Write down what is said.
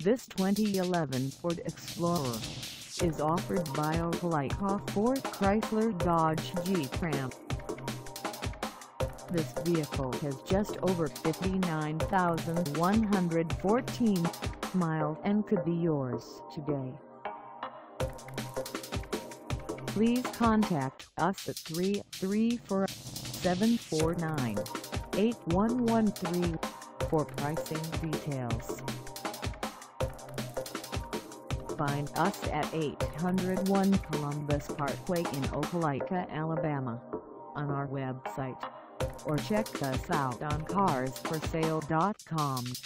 This 2011 Ford Explorer is offered by Opelika Ford Chrysler Dodge Jeep Ram. This vehicle has just over 59,114 miles and could be yours today. Please contact us at 334-749-8113 for pricing details. Find us at 801 Columbus Parkway in Opelika, Alabama, on our website, or check us out on carsforsale.com.